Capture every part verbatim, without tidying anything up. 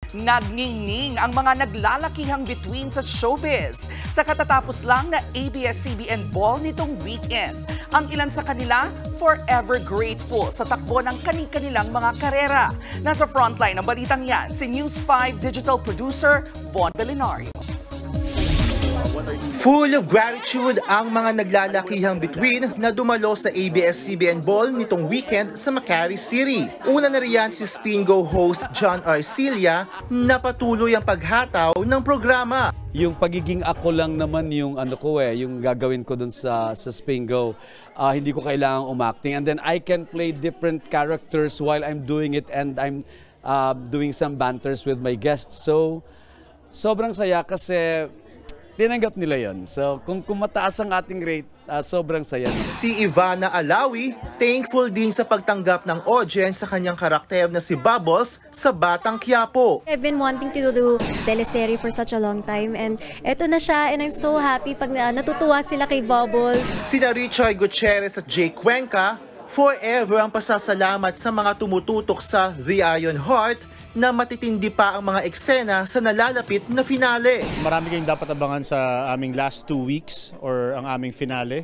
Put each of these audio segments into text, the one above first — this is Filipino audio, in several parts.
Nagngingning ang mga naglalakihang bituin sa showbiz sa katatapos lang na A B S C B N Ball nitong weekend. Ang ilan sa kanila forever grateful sa takbo ng kani-kanilang mga karera. Nasa frontline ng balitang yan si News five digital producer Von Belinario. Full of gratitude ang mga naglalakihang bituin na dumalo sa A B S C B N Ball nitong weekend sa Makati City. Una na riyan si Spingo host John Arcilla na patuloy ang paghataw ng programa. Yung pagiging ako lang naman yung ano ko eh, yung gagawin ko dun sa, sa Spingo. Uh, hindi ko kailangang umacting. And then I can play different characters while I'm doing it and I'm uh, doing some banters with my guests. So, sobrang saya kasi tinanggap nila yon. So, kung, kung mataas ang ating rate, uh, sobrang saya. Si Ivana Alawi, thankful din sa pagtanggap ng audience sa kanyang karakter na si Bubbles sa Batang Quiapo. I've been wanting to do teleserye for such a long time and eto na siya and I'm so happy pag uh, natutuwa sila kay Bubbles. Sina Richard Gutierrez at Jay Cuenca, forever ang pasasalamat sa mga tumututok sa The Iron Heart na matitindi pa ang mga eksena sa nalalapit na finale. Marami kayong dapat abangan sa aming last two weeks or ang aming finale.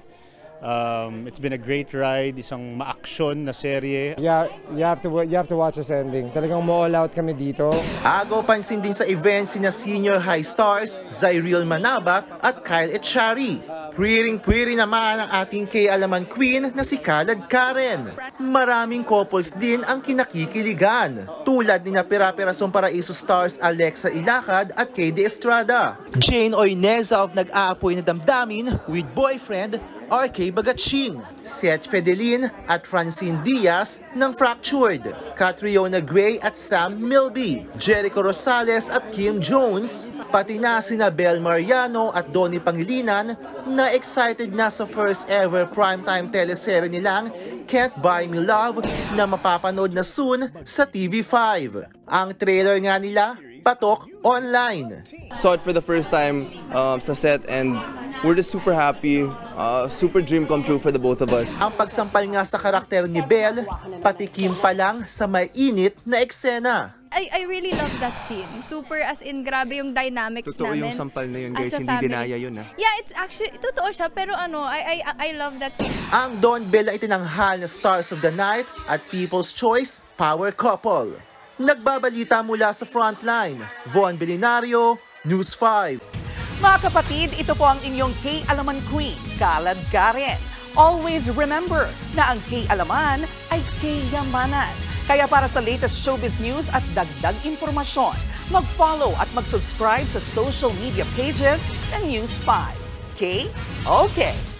Um, it's been a great ride, isang ma-action na serye. Yeah, you have to you have to watch this ending. Talagang mo-all out kami dito. Agaw pansin din sa event sina senior high stars Zyril Manabat at Kyle Echari. Pwiring-pwiri naman ang ating K-Alaman Queen na si Kalad Karen. Maraming couples din ang kinakikiligan, tulad ni na Pira-Pirasong Paraiso stars Alexa Ilacad at K D Estrada. Jane Oineza of Nag-aapoy na Damdamin with boyfriend R K Bagatsing, Seth Fedelin at Francine Diaz ng Fractured, Catriona Gray at Sam Milby, Jericho Rosales at Kim Jones, pati na sina Bel Mariano at Donnie Pangilinan na excited na sa first ever primetime teleserye nilang Can't Buy Me Love na mapapanood na soon sa T V five. Ang trailer nga nila, patok online. Saw it for the first time um, sa set and we're just super happy, uh, super dream come true for the both of us. Ang pagsampal nga sa karakter ni Belle, pati Kim pa lang sa mainit na eksena. I, I really love that scene. Super as in, grabe yung dynamics totoo namin. Totoo yung sampal na yun, guys. Hindi dinaya yun, ha? Yeah, it's actually, totoo siya. Pero ano, I, I, I love that scene. Ang Don Bell ay itinanghal na Stars of the Night at People's Choice Power Couple. Nagbabalita mula sa frontline, Von Belinario, News five. Mga kapatid, ito po ang inyong K-Alaman Queen, Kalad Karen. Always remember na ang K-Alaman ay K-Yamanan. Kaya para sa latest showbiz news at dagdag impormasyon, mag-follow at mag-subscribe sa social media pages ng News five. K? Okay.